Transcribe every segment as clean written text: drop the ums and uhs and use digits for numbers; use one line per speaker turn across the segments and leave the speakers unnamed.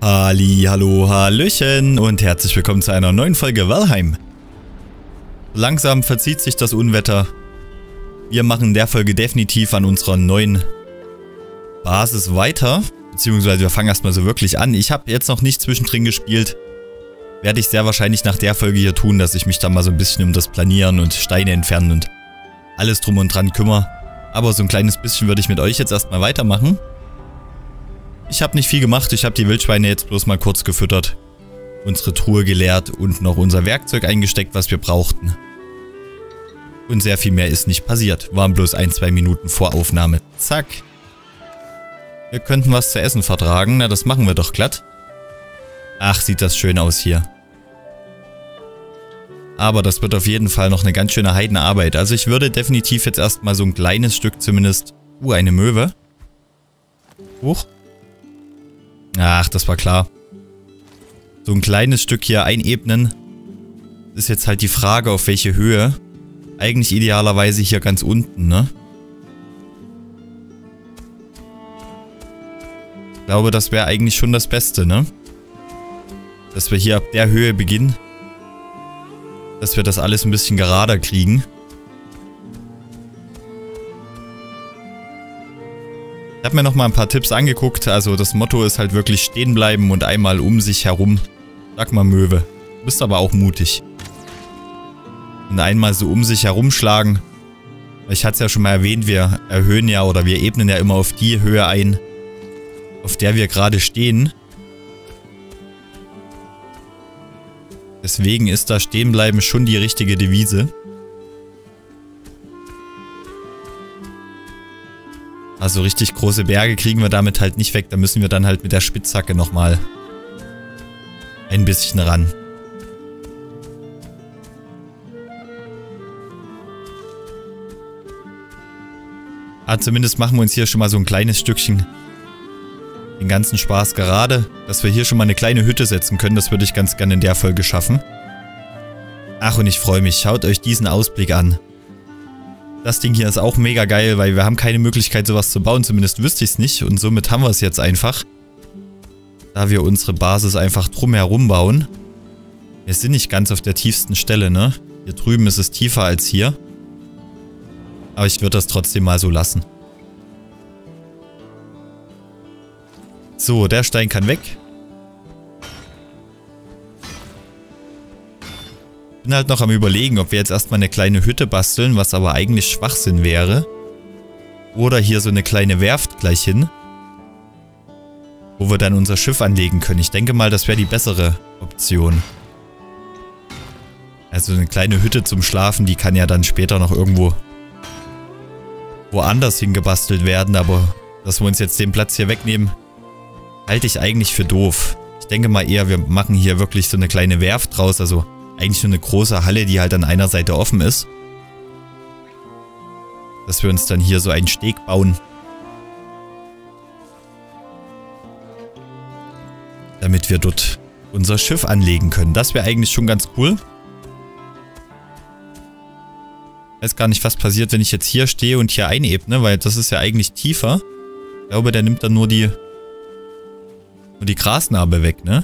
Hallo, hallöchen und herzlich willkommen zu einer neuen Folge Valheim. Langsam verzieht sich das Unwetter. Wir machen in der Folge definitiv an unserer neuen Basis weiter, beziehungsweise wir fangen erstmal so wirklich an. Ich habe jetzt noch nicht zwischendrin gespielt. Werde ich sehr wahrscheinlich nach der Folge hier tun, dass ich mich dann mal so ein bisschen um das Planieren und Steine entfernen und alles drum und dran kümmere. Aber so ein kleines bisschen würde ich mit euch jetzt erstmal weitermachen. Ich habe nicht viel gemacht, ich habe die Wildschweine jetzt bloß mal kurz gefüttert, unsere Truhe geleert und noch unser Werkzeug eingesteckt, was wir brauchten. Und sehr viel mehr ist nicht passiert, waren bloß 1-2 Minuten vor Aufnahme. Zack. Wir könnten was zu essen vertragen, na das machen wir doch glatt. Ach, sieht das schön aus hier. Aber das wird auf jeden Fall noch eine ganz schöne Heidenarbeit. Also ich würde definitiv jetzt erstmal so ein kleines Stück zumindest... eine Möwe. Huch. Ach, das war klar. So ein kleines Stück hier einebnen. Ist jetzt halt die Frage, auf welche Höhe. Eigentlich idealerweise hier ganz unten, ne? Ich glaube, das wäre eigentlich schon das Beste, ne? Dass wir hier ab der Höhe beginnen. Dass wir das alles ein bisschen gerader kriegen. Ich habe mir noch mal ein paar Tipps angeguckt. Also das Motto ist halt wirklich stehen bleiben und einmal um sich herum. Sag mal Möwe. Du bist aber auch mutig. Und einmal so um sich herumschlagen. Ich hatte es ja schon mal erwähnt, wir erhöhen ja oder wir ebnen ja immer auf die Höhe ein, auf der wir gerade stehen. Deswegen ist da stehen bleiben schon die richtige Devise. Also richtig große Berge kriegen wir damit halt nicht weg. Da müssen wir dann halt mit der Spitzhacke nochmal ein bisschen ran. Aber zumindest machen wir uns hier schon mal so ein kleines Stückchen den ganzen Spaß gerade. Dass wir hier schon mal eine kleine Hütte setzen können, das würde ich ganz gerne in der Folge schaffen. Ach, und ich freue mich. Schaut euch diesen Ausblick an. Das Ding hier ist auch mega geil, weil wir haben keine Möglichkeit sowas zu bauen, zumindest wüsste ich es nicht. Und somit haben wir es jetzt einfach. Da wir unsere Basis einfach drumherum bauen. Wir sind nicht ganz auf der tiefsten Stelle, ne? Hier drüben ist es tiefer als hier. Aber ich würde das trotzdem mal so lassen. So, der Stein kann weg. Ich bin halt noch am Überlegen, ob wir jetzt erstmal eine kleine Hütte basteln, was aber eigentlich Schwachsinn wäre. Oder hier so eine kleine Werft gleich hin. Wo wir dann unser Schiff anlegen können. Ich denke mal, das wäre die bessere Option. Also eine kleine Hütte zum Schlafen, die kann ja dann später noch irgendwo woanders hingebastelt werden. Aber dass wir uns jetzt den Platz hier wegnehmen, halte ich eigentlich für doof. Ich denke mal eher, wir machen hier wirklich so eine kleine Werft draus, also eigentlich nur eine große Halle, die halt an einer Seite offen ist. Dass wir uns dann hier so einen Steg bauen. Damit wir dort unser Schiff anlegen können. Das wäre eigentlich schon ganz cool. Ich weiß gar nicht, was passiert, wenn ich jetzt hier stehe und hier einebne, weil das ist ja eigentlich tiefer. Ich glaube, der nimmt dann nur die Grasnarbe weg, ne?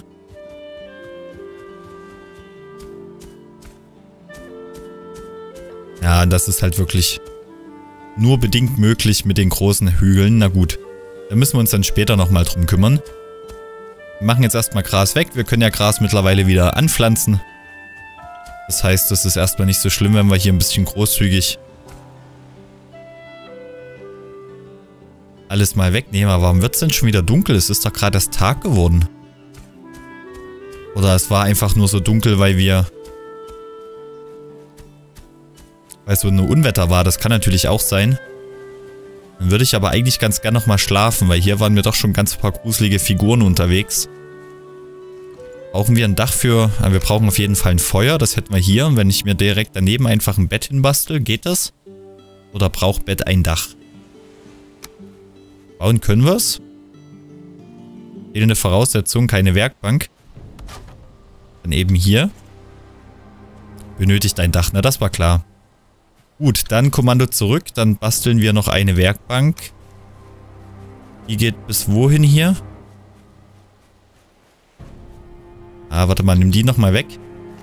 Ja, das ist halt wirklich nur bedingt möglich mit den großen Hügeln. Na gut, da müssen wir uns dann später nochmal drum kümmern. Wir machen jetzt erstmal Gras weg. Wir können ja Gras mittlerweile wieder anpflanzen. Das heißt, das ist erstmal nicht so schlimm, wenn wir hier ein bisschen großzügig alles mal wegnehmen. Aber warum wird es denn schon wieder dunkel? Es ist doch gerade erst Tag geworden. Oder es war einfach nur so dunkel, weil so ein Unwetter war. Das kann natürlich auch sein. Dann würde ich aber eigentlich ganz gern nochmal schlafen, weil hier waren wir doch schon ganz paar gruselige Figuren unterwegs. Brauchen wir ein Dach für... wir brauchen auf jeden Fall ein Feuer, das hätten wir hier. Und wenn ich mir direkt daneben einfach ein Bett hinbastel, geht das? Oder braucht Bett ein Dach? Bauen können wir es. Fehlende Voraussetzung, keine Werkbank. Dann eben hier. Benötigt ein Dach, na das war klar. Gut, dann Kommando zurück, dann basteln wir noch eine Werkbank. Die geht bis wohin hier? Ah, warte mal, nimm die nochmal weg.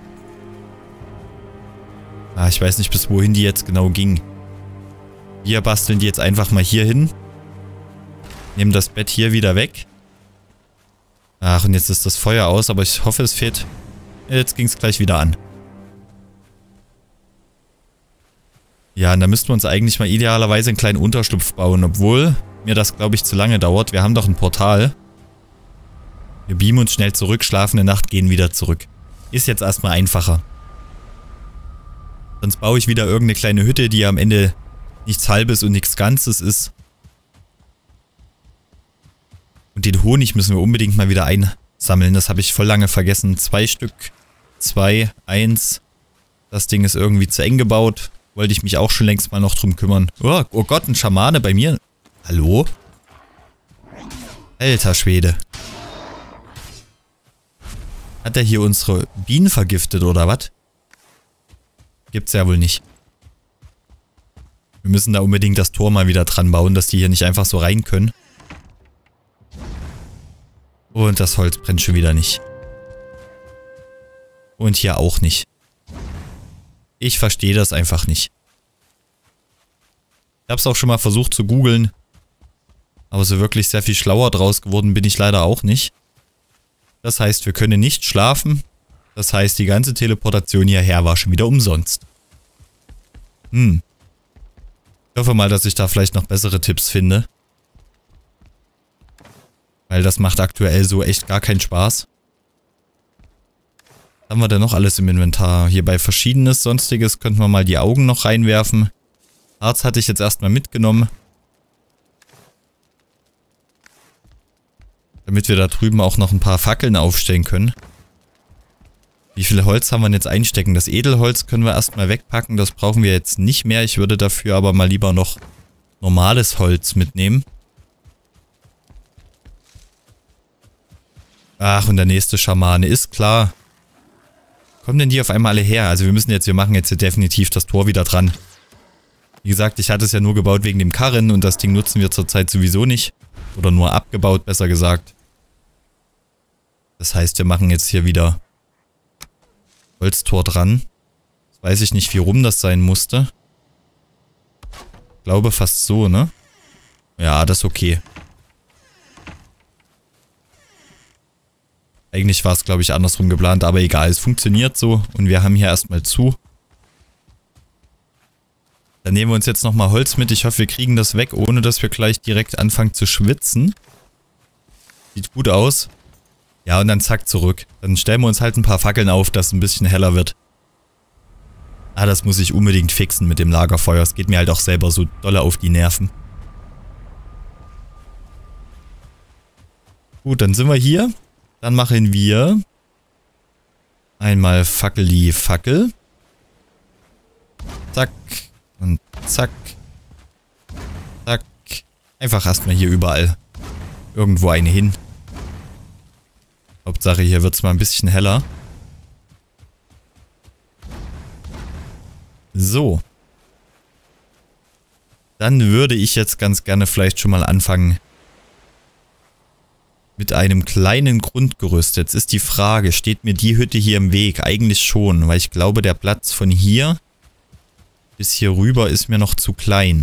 Ah, ich weiß nicht, bis wohin die jetzt genau ging. Wir basteln die jetzt einfach mal hier hin. Nehmen das Bett hier wieder weg. Ach, und jetzt ist das Feuer aus, aber ich hoffe, es fehlt. Jetzt ging es gleich wieder an. Ja, und da müssten wir uns eigentlich mal idealerweise einen kleinen Unterschlupf bauen, obwohl mir das, glaube ich, zu lange dauert. Wir haben doch ein Portal. Wir beamen uns schnell zurück, schlafen eine Nacht, gehen wieder zurück. Ist jetzt erstmal einfacher. Sonst baue ich wieder irgendeine kleine Hütte, die am Ende nichts Halbes und nichts Ganzes ist. Und den Honig müssen wir unbedingt mal wieder einsammeln. Das habe ich voll lange vergessen. 2 Stück. 2, 1. Das Ding ist irgendwie zu eng gebaut. Wollte ich mich auch schon längst mal noch drum kümmern. Oh Gott, ein Schamane bei mir. Hallo? Alter Schwede. Hat er hier unsere Bienen vergiftet oder was? Gibt's ja wohl nicht. Wir müssen da unbedingt das Tor mal wieder dran bauen, dass die hier nicht einfach so rein können. Und das Holz brennt schon wieder nicht. Und hier auch nicht. Ich verstehe das einfach nicht. Ich habe es auch schon mal versucht zu googeln. Aber so wirklich sehr viel schlauer draus geworden bin ich leider auch nicht. Das heißt, wir können nicht schlafen. Das heißt, die ganze Teleportation hierher war schon wieder umsonst. Ich hoffe mal, dass ich da vielleicht noch bessere Tipps finde. Weil das macht aktuell so echt gar keinen Spaß. Was haben wir denn noch alles im Inventar? Hier bei Verschiedenes, Sonstiges könnten wir mal die Augen noch reinwerfen. Harz hatte ich jetzt erstmal mitgenommen. Damit wir da drüben auch noch ein paar Fackeln aufstellen können. Wie viel Holz haben wir denn jetzt einstecken? Das Edelholz können wir erstmal wegpacken. Das brauchen wir jetzt nicht mehr. Ich würde dafür aber mal lieber noch normales Holz mitnehmen. Ach, und der nächste Schamane ist klar. Kommen denn die auf einmal alle her? Also wir machen jetzt hier definitiv das Tor wieder dran. Wie gesagt, ich hatte es ja nur gebaut wegen dem Karren und das Ding nutzen wir zurzeit sowieso nicht. Oder nur abgebaut, besser gesagt. Das heißt, wir machen jetzt hier wieder Holztor dran. Jetzt weiß ich nicht, wie rum das sein musste. Ich glaube fast so, ne? Ja, das ist okay. Eigentlich war es, glaube ich, andersrum geplant, aber egal, es funktioniert so und wir haben hier erstmal zu. Dann nehmen wir uns jetzt nochmal Holz mit. Ich hoffe, wir kriegen das weg, ohne dass wir gleich direkt anfangen zu schwitzen. Sieht gut aus. Ja, und dann zack, zurück. Dann stellen wir uns halt ein paar Fackeln auf, dass es ein bisschen heller wird. Ah, das muss ich unbedingt fixen mit dem Lagerfeuer. Es geht mir halt auch selber so doll auf die Nerven. Gut, dann sind wir hier. Dann machen wir einmal Fackeli Fackel. Zack. Und zack. Zack. Einfach erstmal hier überall irgendwo eine hin. Hauptsache hier wird es mal ein bisschen heller. So. Dann würde ich jetzt ganz gerne vielleicht schon mal anfangen mit einem kleinen Grundgerüst. Jetzt ist die Frage, steht mir die Hütte hier im Weg? Eigentlich schon, weil ich glaube, der Platz von hier bis hier rüber ist mir noch zu klein.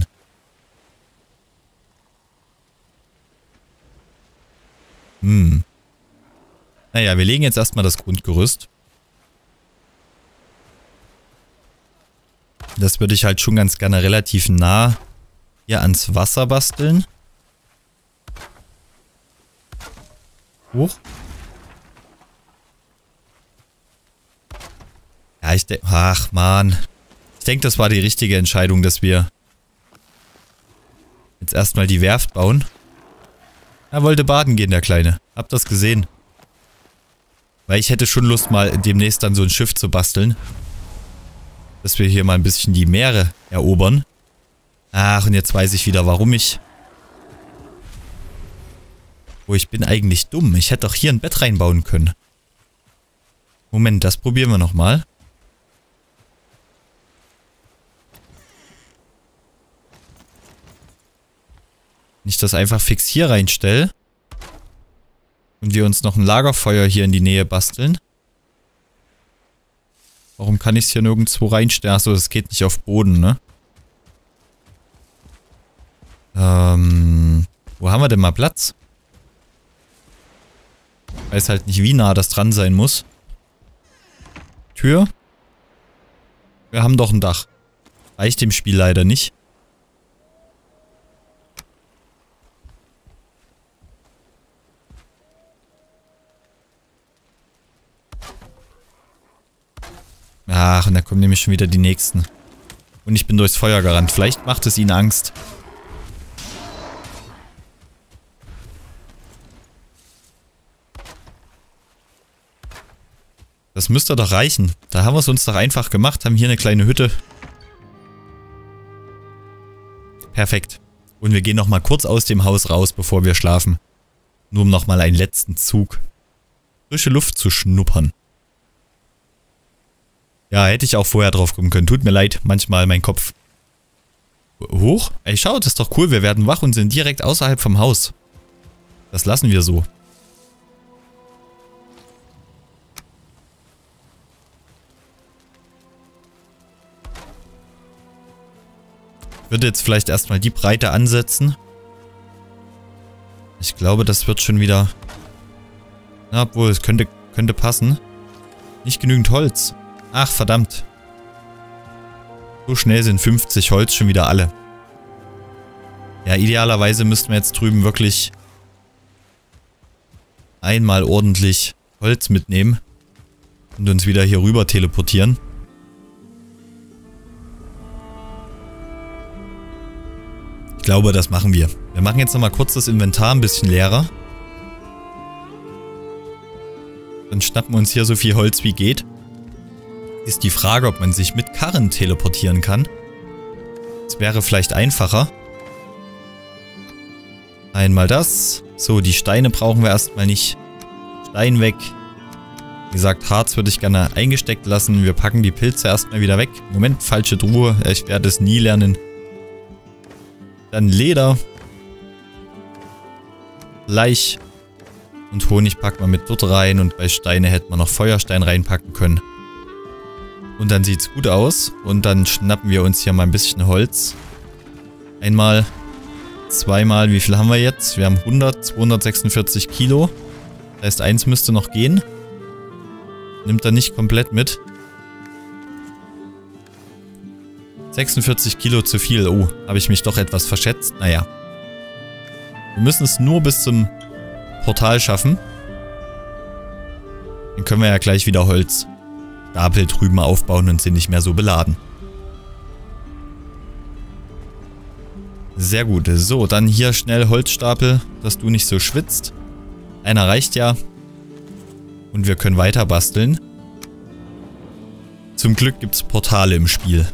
Naja, wir legen jetzt erstmal das Grundgerüst. Das würde ich halt schon ganz gerne relativ nah hier ans Wasser basteln. Hoch. Ja, ich denke... Ach, Mann. Ich denke, das war die richtige Entscheidung, dass wir jetzt erstmal die Werft bauen. Er wollte baden gehen, der Kleine. Habt das gesehen? Weil ich hätte schon Lust, mal demnächst dann so ein Schiff zu basteln. Dass wir hier mal ein bisschen die Meere erobern. Ach, und jetzt weiß ich wieder, warum ich... Oh, ich bin eigentlich dumm. Ich hätte doch hier ein Bett reinbauen können. Moment, das probieren wir nochmal. Wenn ich das einfach fix hier reinstelle und wir uns noch ein Lagerfeuer hier in die Nähe basteln, Warum kann ich es hier nirgendwo reinstellen? Achso, das geht nicht auf Boden, ne? Wo haben wir denn mal Platz? Ich weiß halt nicht, wie nah das dran sein muss. Tür? Wir haben doch ein Dach. Reicht dem Spiel leider nicht. Ach, und da kommen nämlich schon wieder die Nächsten. Und ich bin durchs Feuer gerannt. Vielleicht macht es ihnen Angst. Das müsste doch reichen. Da haben wir es uns doch einfach gemacht, haben hier eine kleine Hütte. Perfekt. Und wir gehen nochmal kurz aus dem Haus raus, bevor wir schlafen. Nur um nochmal einen letzten Zug frische Luft zu schnuppern. Ja, hätte ich auch vorher drauf kommen können. Tut mir leid, manchmal mein Kopf. Hoch? Ey, schau, das ist doch cool. Wir werden wach und sind direkt außerhalb vom Haus. Das lassen wir so. Ich würde jetzt vielleicht erstmal die Breite ansetzen. Ich glaube, das wird schon wieder... Na, obwohl, es könnte passen. Nicht genügend Holz. Ach, verdammt. So schnell sind 50 Holz schon wieder alle. Ja, idealerweise müssten wir jetzt drüben wirklich einmal ordentlich Holz mitnehmen und uns wieder hier rüber teleportieren. Ich glaube, das machen wir. Wir machen jetzt nochmal kurz das Inventar ein bisschen leerer. Dann schnappen wir uns hier so viel Holz wie geht. Ist die Frage, ob man sich mit Karren teleportieren kann. Das wäre vielleicht einfacher. Einmal das. So, die Steine brauchen wir erstmal nicht. Stein weg. Wie gesagt, Harz würde ich gerne eingesteckt lassen. Wir packen die Pilze erstmal wieder weg. Moment, falsche Truhe. Ich werde es nie lernen. Dann Leder. Bleich. Und Honig packen wir mit dort rein. Und bei Steine hätten wir noch Feuerstein reinpacken können. Und dann sieht es gut aus. Und dann schnappen wir uns hier mal ein bisschen Holz. Einmal, zweimal. Wie viel haben wir jetzt? Wir haben 246 Kilo. Das heißt, eins müsste noch gehen. Nimmt er nicht komplett mit. 46 Kilo zu viel. Oh, habe ich mich doch etwas verschätzt. Naja. Wir müssen es nur bis zum Portal schaffen. Dann können wir ja gleich wieder Holzstapel drüben aufbauen und sind nicht mehr so beladen. Sehr gut. So, dann hier schnell Holzstapel, dass du nicht so schwitzt. Einer reicht ja. Und wir können weiter basteln. Zum Glück gibt es Portale im Spiel.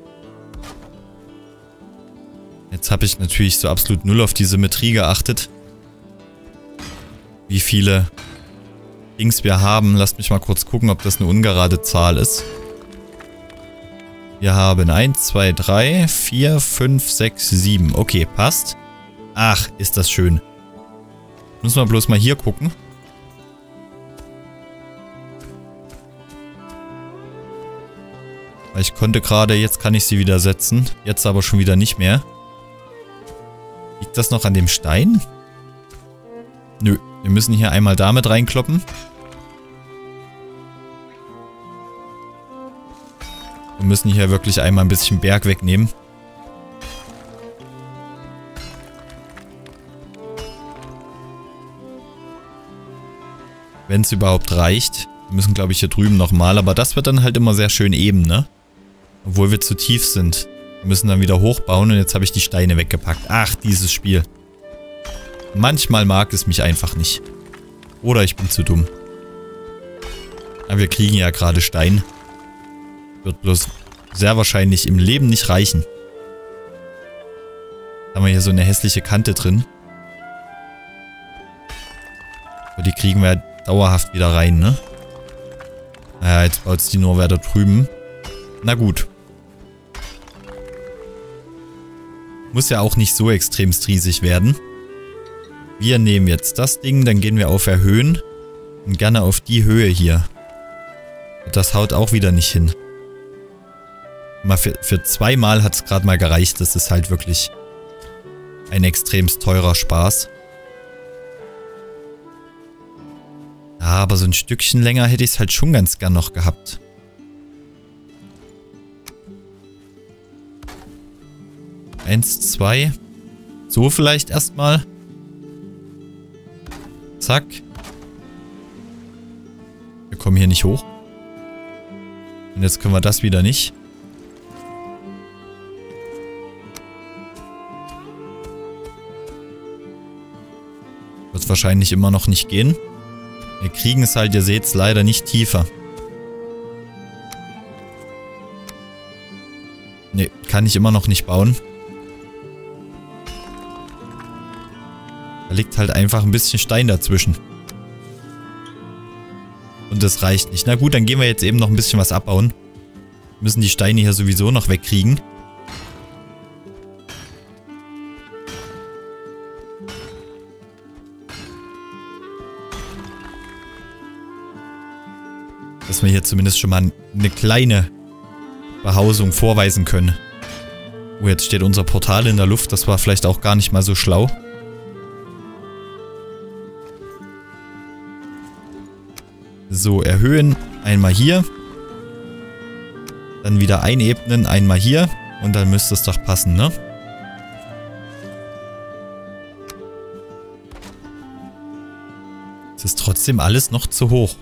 Jetzt habe ich natürlich so absolut null auf die Symmetrie geachtet. Wie viele Dings wir haben. Lasst mich mal kurz gucken, ob das eine ungerade Zahl ist. Wir haben 1, 2, 3, 4, 5, 6, 7. Okay, passt. Ach, ist das schön. Müssen wir bloß mal hier gucken. Weil ich konnte gerade, jetzt kann ich sie wieder setzen. Jetzt aber schon wieder nicht mehr. Liegt das noch an dem Stein? Nö, wir müssen hier einmal damit reinkloppen. Wir müssen hier wirklich einmal ein bisschen Berg wegnehmen. Wenn es überhaupt reicht. Wir müssen, glaube ich, hier drüben nochmal. Aber das wird dann halt immer sehr schön eben, ne? Obwohl wir zu tief sind. Wir müssen dann wieder hochbauen und jetzt habe ich die Steine weggepackt. Ach, dieses Spiel. Manchmal mag es mich einfach nicht. Oder ich bin zu dumm. Aber wir kriegen ja gerade Stein. Wird bloß sehr wahrscheinlich im Leben nicht reichen. Haben wir hier so eine hässliche Kante drin. Aber die kriegen wir dauerhaft wieder rein, ne? Naja, jetzt baut es die nur weiter drüben. Na gut. Muss ja auch nicht so extremst riesig werden. Wir nehmen jetzt das Ding, dann gehen wir auf Erhöhen. Und gerne auf die Höhe hier. Das haut auch wieder nicht hin. Mal für zweimal hat es gerade mal gereicht. Das ist halt wirklich ein extremst teurer Spaß. Ja, aber so ein Stückchen länger hätte ich es halt schon ganz gern noch gehabt. Eins, zwei. So vielleicht erstmal. Zack. Wir kommen hier nicht hoch. Und jetzt können wir das wieder nicht. Wird wahrscheinlich immer noch nicht gehen. Wir kriegen es halt, ihr seht es, leider nicht tiefer. Ne, kann ich immer noch nicht bauen. Da liegt halt einfach ein bisschen Stein dazwischen. Und das reicht nicht. Na gut, dann gehen wir jetzt eben noch ein bisschen was abbauen. Wir müssen die Steine hier sowieso noch wegkriegen. Dass wir hier zumindest schon mal eine kleine Behausung vorweisen können. Oh, jetzt steht unser Portal in der Luft. Das war vielleicht auch gar nicht mal so schlau. So, erhöhen. Einmal hier. Dann wieder einebnen. Einmal hier. Und dann müsste es doch passen, ne? Es ist trotzdem alles noch zu hoch.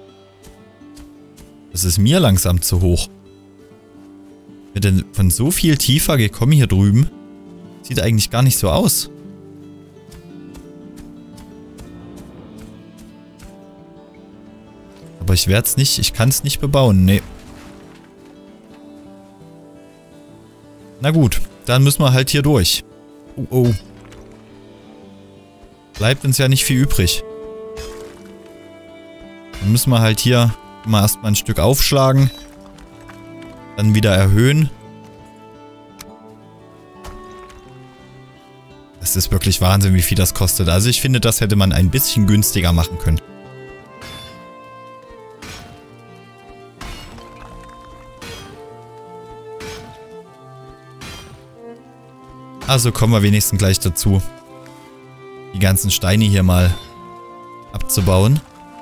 Das ist mir langsam zu hoch. Bin denn von so viel tiefer gekommen hier drüben? Sieht eigentlich gar nicht so aus. Aber ich werde es nicht, ich kann es nicht bebauen, nee. Na gut, dann müssen wir halt hier durch. Oh, oh. Bleibt uns ja nicht viel übrig. Dann müssen wir halt hier mal erstmal ein Stück aufschlagen. Dann wieder erhöhen. Das ist wirklich Wahnsinn, wie viel das kostet. Also ich finde, das hätte man ein bisschen günstiger machen können. Also kommen wir wenigstens gleich dazu, die ganzen Steine hier mal abzubauen.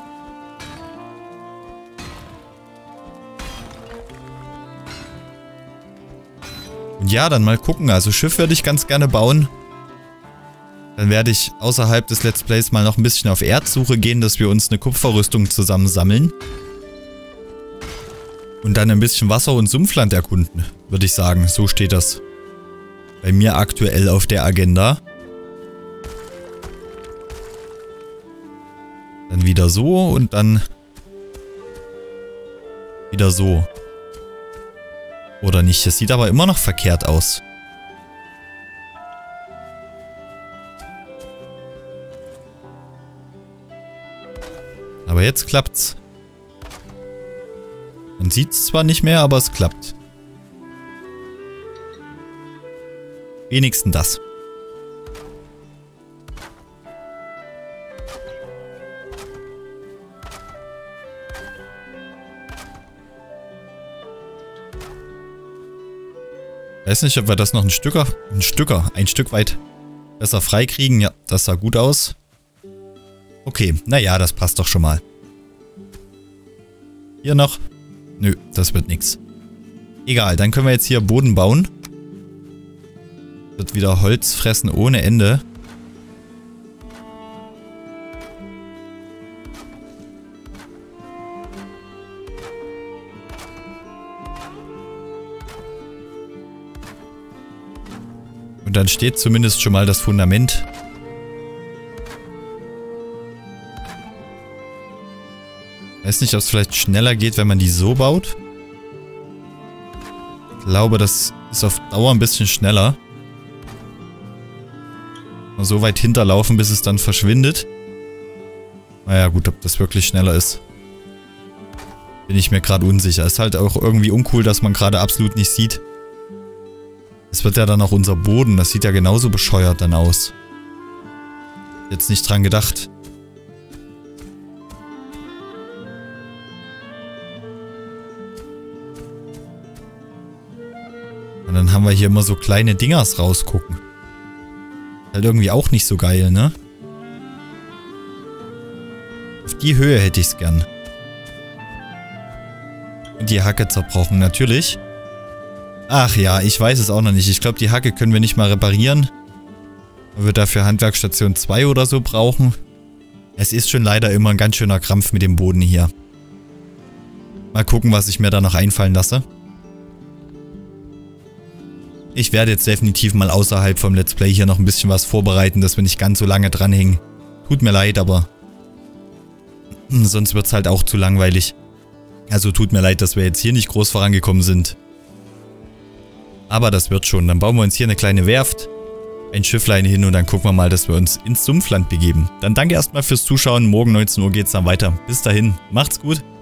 Und ja, dann mal gucken. Also Schiff würde ich ganz gerne bauen. Dann werde ich außerhalb des Let's Plays mal noch ein bisschen auf Erdsuche gehen, dass wir uns eine Kupferrüstung zusammen sammeln. Und dann ein bisschen Wasser- und Sumpfland erkunden, würde ich sagen. So steht das bei mir aktuell auf der Agenda. Dann wieder so und dann wieder so. Oder nicht? Das sieht aber immer noch verkehrt aus. Aber jetzt klappt's. Man sieht's zwar nicht mehr, aber es klappt. Wenigstens das. Ich weiß nicht, ob wir das noch ein Stück weit besser freikriegen. Ja, das sah gut aus. Okay, naja, das passt doch schon mal. Hier noch. Nö, das wird nix. Egal, dann können wir jetzt hier Boden bauen. Wird wieder Holz fressen ohne Ende. Und dann steht zumindest schon mal das Fundament. Ich weiß nicht, ob es vielleicht schneller geht, wenn man die so baut. Ich glaube, das ist auf Dauer ein bisschen schneller. Mal so weit hinterlaufen, bis es dann verschwindet. Naja, gut, ob das wirklich schneller ist, bin ich mir gerade unsicher. Ist halt auch irgendwie uncool, dass man gerade absolut nicht sieht. Es wird ja dann auch unser Boden. Das sieht ja genauso bescheuert dann aus. Jetzt nicht dran gedacht. dann haben wir hier immer so kleine Dingers rausgucken. Halt irgendwie auch nicht so geil, ne? Auf die Höhe hätte ich es gern. Und die Hacke zerbrochen, natürlich. Ach ja, ich weiß es auch noch nicht. Ich glaube, die Hacke können wir nicht mal reparieren. Weil wir dafür Handwerksstation 2 oder so brauchen. Es ist schon leider immer ein ganz schöner Krampf mit dem Boden hier. Mal gucken, was ich mir da noch einfallen lasse. Ich werde jetzt definitiv mal außerhalb vom Let's Play hier noch ein bisschen was vorbereiten, dass wir nicht ganz so lange dranhängen. Tut mir leid, aber sonst wird es halt auch zu langweilig. Also tut mir leid, dass wir jetzt hier nicht groß vorangekommen sind. Aber das wird schon. Dann bauen wir uns hier eine kleine Werft, ein Schifflein hin und dann gucken wir mal, dass wir uns ins Sumpfland begeben. Dann danke erstmal fürs Zuschauen. Morgen 19 Uhr geht es dann weiter. Bis dahin, macht's gut.